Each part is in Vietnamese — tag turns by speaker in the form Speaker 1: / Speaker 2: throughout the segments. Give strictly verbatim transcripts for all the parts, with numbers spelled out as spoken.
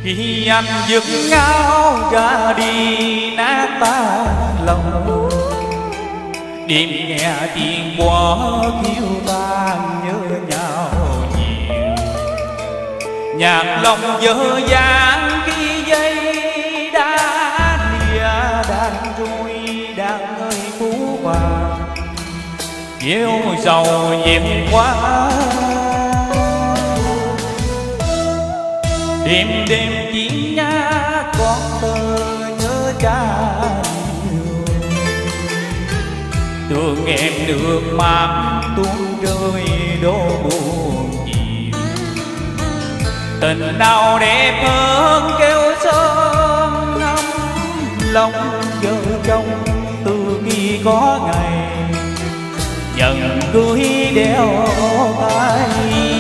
Speaker 1: Khi anh dứt áo ra đi nát tan lòng, đêm nghe tiếng quá kêu tan nhớ nhau nhiều. Nhạc lòng dở dang khi dây đã lìa đàn trôi đàn ơi phú vàng yêu giàu nhiệm quá. Đêm đêm chỉ nhá con thơ nhớ cha nhiều, thương em nước mắt tuôn rơi đổ buồn chiều. Tình nào đẹp hơn kêu sớm năm lòng vợ chồng từ khi có ngày nhận cưới đeo tay.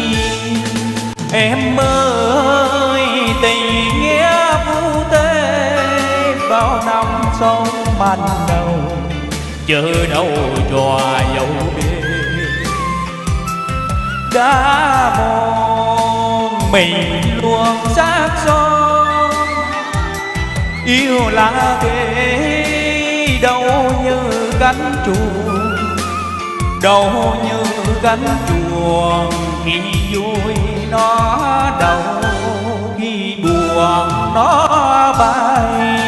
Speaker 1: Em ơi tình nghĩa phu thê bao năm sống ban đầu chờ đâu trò dấu bê. Đã một mình luôn xác son yêu là thế đâu như cánh chuông, đâu như cánh chuông khi vui nó đầu khi buồn nó bay.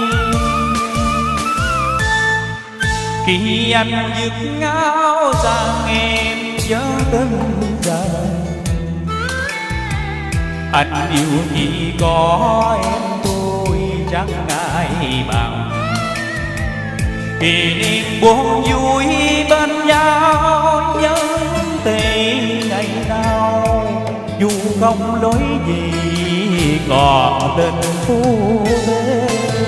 Speaker 1: Khi anh dứt áo sang em nhớ từng dài, anh yêu chỉ có em tôi chẳng ai bằng. Kỷ niệm buồn vui bên nhau nhớ tình ngày nào dù không lối gì còn tình phu thê.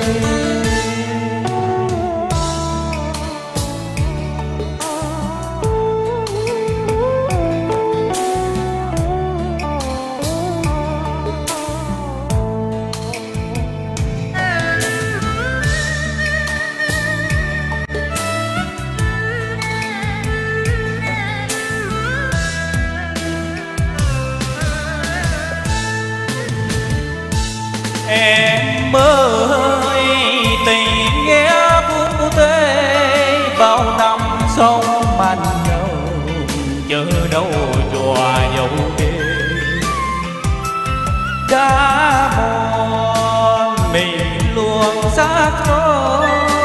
Speaker 1: Em ơi tình nghĩa phu thê bao năm sống man nhau chờ đâu trò dấu bê. Đã một mình luôn xác son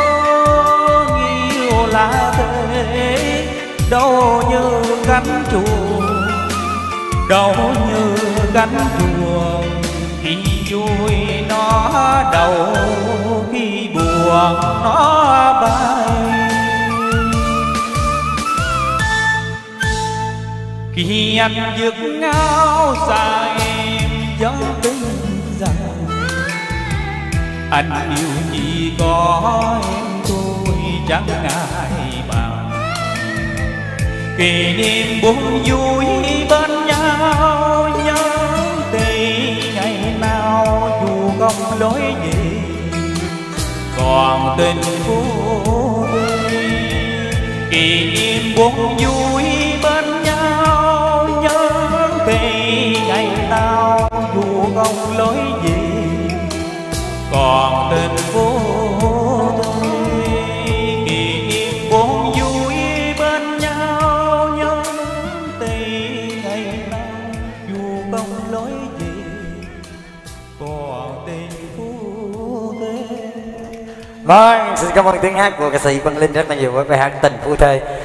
Speaker 1: yêu là thế đâu như cánh chuông, đâu như cánh chuông khi vui nó đầu khi buồn nó bay. Khi anh dứt áo xa em gió tình dài, anh yêu chỉ có em tôi chẳng ai bằng. Kỷ niệm buồn vui bên nhau nhớ tình ngày nào dù không lối gì còn tình phu thê. Kỷ niệm buồn vui bên nhau nhớ tình ngày nào dù không lối gì còn tình phu thê. Kỷ niệm buồn vui bên nhau nhớ tình ngày nào dù không lối gì còn tình phu thê.
Speaker 2: Vâng, xin cảm ơn tiếng hát của ca sĩ Quang Linh rất là nhiều với bài hát Tình Phu Thê.